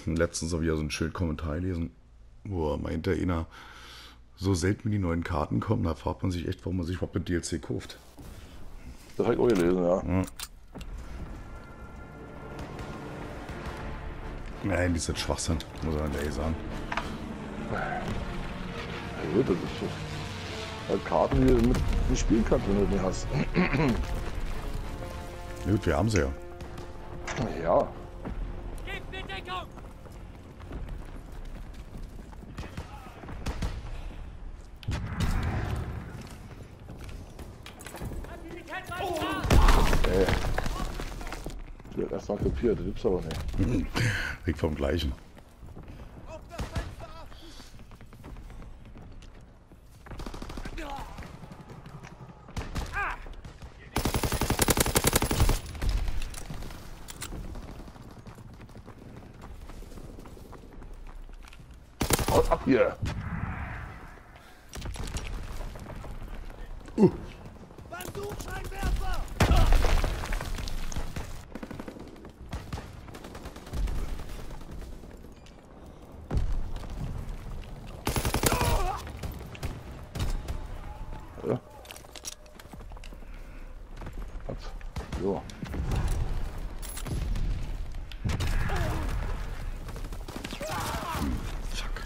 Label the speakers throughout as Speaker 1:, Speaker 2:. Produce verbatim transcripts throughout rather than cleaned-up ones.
Speaker 1: letztens habe ich ja so einen schönen Kommentar gelesen, wo er meinte, einer, so selten wie die neuen Karten kommen, da fragt man sich echt, warum man sich überhaupt mit D L C kauft.
Speaker 2: Das habe ich auch gelesen, ja.
Speaker 1: Ja. Nein, die sind Schwachsinn, muss man ehrlich sagen.
Speaker 2: Ja, gut, das ist halt Karten, die du mit nicht spielen kannst, wenn du die hast.
Speaker 1: Gut, wir haben sie ja.
Speaker 2: Ja.
Speaker 3: Gebt mir Deckung!
Speaker 2: Ey. Ich werde erst mal kopiert, das gibt's aber nicht.
Speaker 1: Weg vom Gleichen.
Speaker 2: Haut ab hier!
Speaker 1: Uh.
Speaker 2: Ja. Was? So.
Speaker 1: Fuck.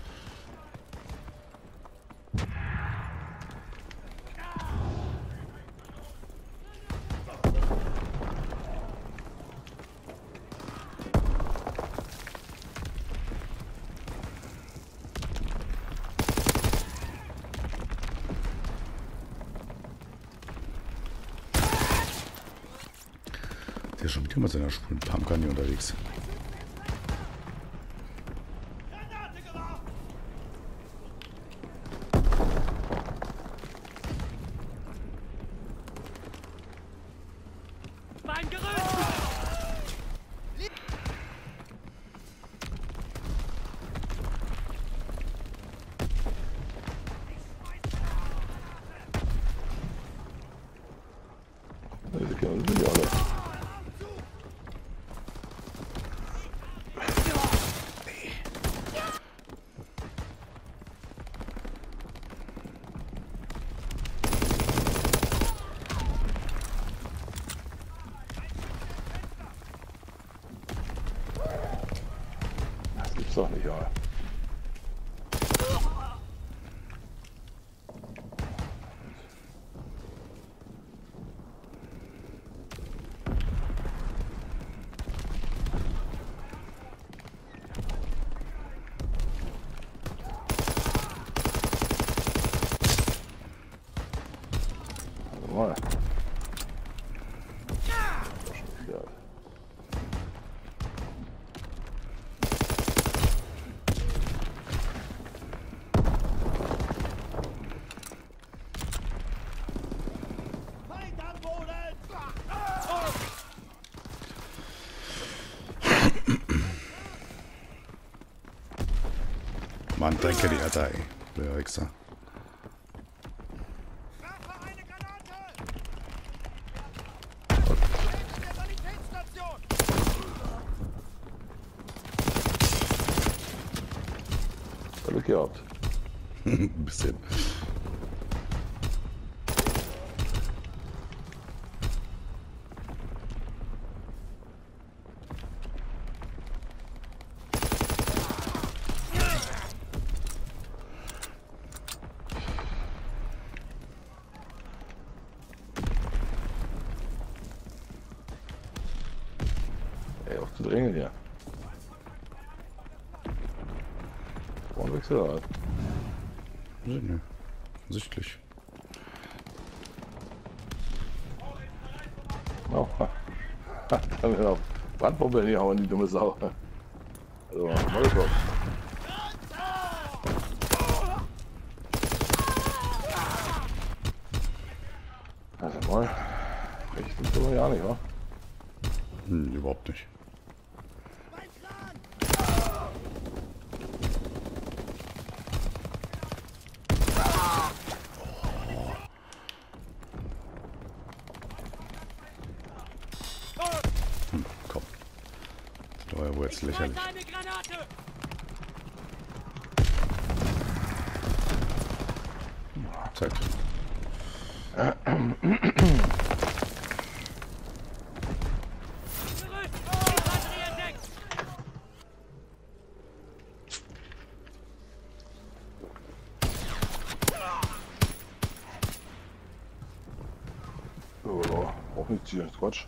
Speaker 1: Der ist schon wieder mit seiner schwulen Pumpgun hier unterwegs.
Speaker 3: Mein Gerüst!
Speaker 2: Ja, die kennen die alle. Das gibt's doch nicht, ja. Warte mal. Ja.
Speaker 3: Feind am Boden!
Speaker 1: Mann, danke die Alter, ey. Der Wichser.
Speaker 3: Werfe eine Granate! In der Sanitätsstation!
Speaker 2: Glück gehabt.
Speaker 1: Ein bisschen.
Speaker 2: Ey, auf zu drängen hier. Vornwechsel oder was?
Speaker 1: Ne, sichtlich.
Speaker 2: Oh. Dann wird auf Brandbombe hier hauen, die dumme Sau. Also, Molotov. Also mal. Ich finde das aber ja nicht, wa?
Speaker 1: Hm, überhaupt nicht.
Speaker 3: Mein Plan!
Speaker 1: Hm, komm. Das war ja wohl jetzt lächerlich.
Speaker 3: Eine Granate!
Speaker 1: Zeit.
Speaker 3: Gerüst! Infanterie entdeckt!
Speaker 2: Oh, auch nicht zielen, Quatsch.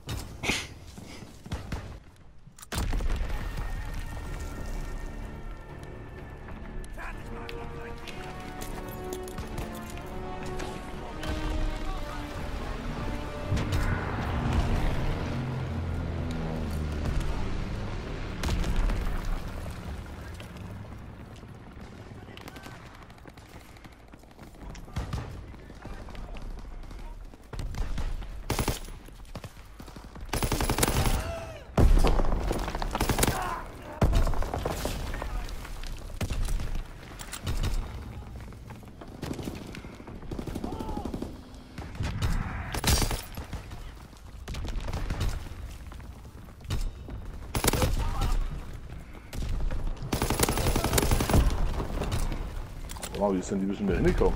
Speaker 2: Wow, wie sind die müssen wir hingekommen?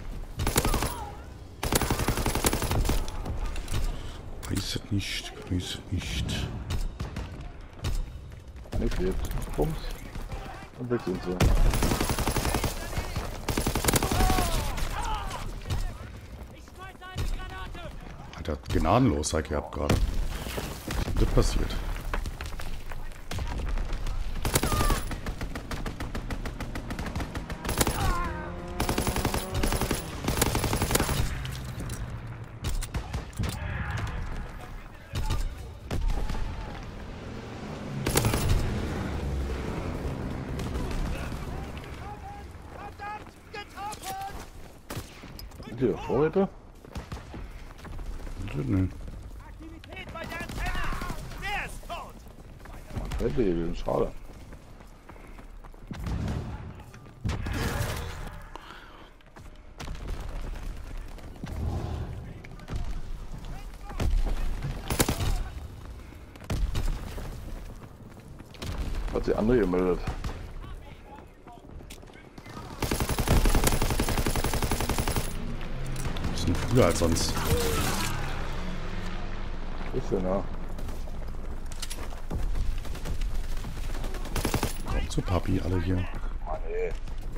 Speaker 1: Weiß es nicht, weiß es nicht.
Speaker 2: Nichts lebt. Bums. Und weg sind sie.
Speaker 3: Ich schmeiße eine Granate!
Speaker 1: Alter, gnadenlos seid ihr ab gerade. Was ist denn das passiert?
Speaker 3: Verdammt! Getroffen!
Speaker 2: Hier, Vorräte?
Speaker 1: Nee.
Speaker 3: Aktivität bei der Antenne! Der ist tot!
Speaker 2: Vorräte gewesen, schade. Hat die andere gemeldet.
Speaker 1: Bisschen früher als sonst.
Speaker 2: Bisschen, ja.
Speaker 1: Kommt zu Papi, alle hier.
Speaker 2: Mann, ey.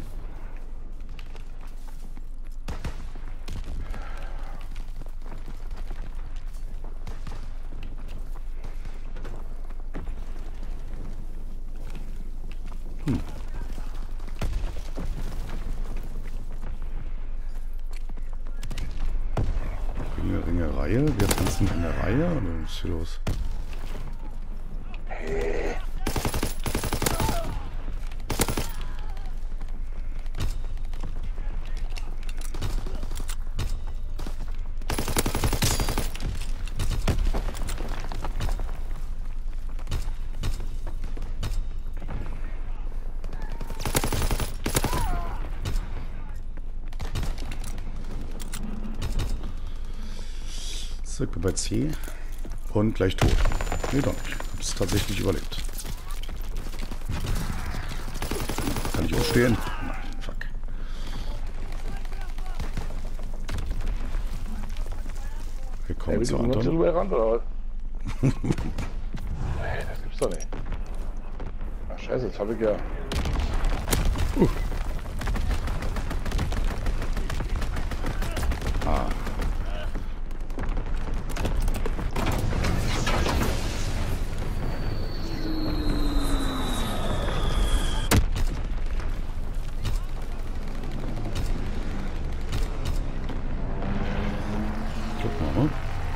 Speaker 1: Ringe, Ringe, Reihe. Wir tanzen in der Reihe. Oder was ist hier los? Circa bei C. Und gleich tot. Nee, doch nicht. Hab's tatsächlich überlebt. Kann ich auch stehen? Nein, fuck. Wir
Speaker 2: Ey,
Speaker 1: kommen
Speaker 2: wir
Speaker 1: zu
Speaker 2: sind noch
Speaker 1: Anton.
Speaker 2: drüber ran, oder was? Ey, das gibt's doch nicht. Ach, scheiße, jetzt hab ich ja...
Speaker 1: Uh. Ah. Guck mal.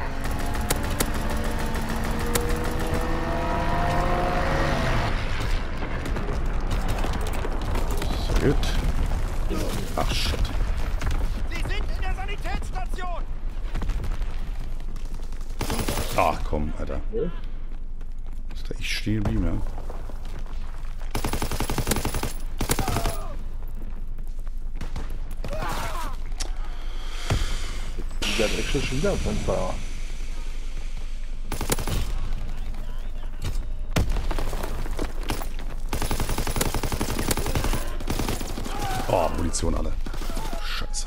Speaker 1: So gut. Ach, shit.
Speaker 3: Sie sind in der Sanitätsstation!
Speaker 1: Ach komm, Alter. Ist da echt stehen geblieben, ja?
Speaker 2: Der hat extra schon wieder am Fenster.
Speaker 1: Munition alle. Scheiße.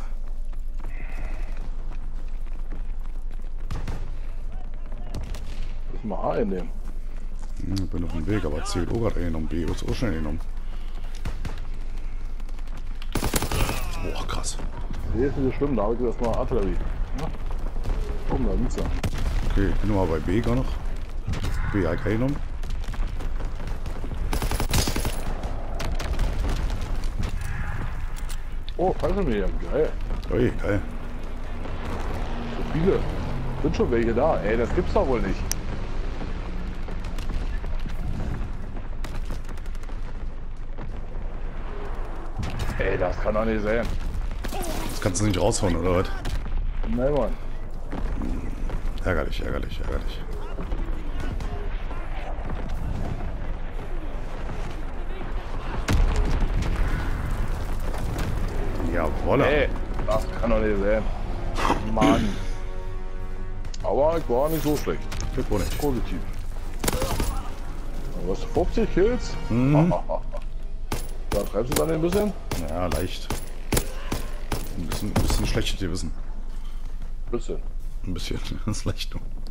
Speaker 2: Müssen wir A einnehmen.
Speaker 1: Ich bin auf dem Weg, aber zählt auch gerade eingenommen. B wird auch schnell eingenommen. Boah, krass.
Speaker 2: Nee, ist nicht so schlimm, da habe ich jetzt erstmal Artillerie. Ja? Komm, da sind's ja.
Speaker 1: Okay, ich bin nochmal bei B gar noch. B habe ich eingenommen.
Speaker 2: Oh, Fallschirmjäger, geil.
Speaker 1: Ui, geil.
Speaker 2: So viele. Sind schon welche da. Ey, das gibt's doch wohl nicht. Ey, das kann doch nicht sein.
Speaker 1: Das kannst du nicht raushauen, oder was?
Speaker 2: Nein, Mann.
Speaker 1: Ärgerlich, ärgerlich, ärgerlich. Jawolle.
Speaker 2: Ey, das kann doch nicht sein. Mann. Aber ich war nicht so schlecht.
Speaker 1: Ich wohl nicht.
Speaker 2: Positiv. Was, fünfzig Kills?
Speaker 1: Mhm.
Speaker 2: Da treibst du dann ein bisschen?
Speaker 1: Ja, leicht. Ein bisschen, ein bisschen schlechtes Gewissen.
Speaker 2: Bisschen.
Speaker 1: Ein bisschen. Das ist leicht.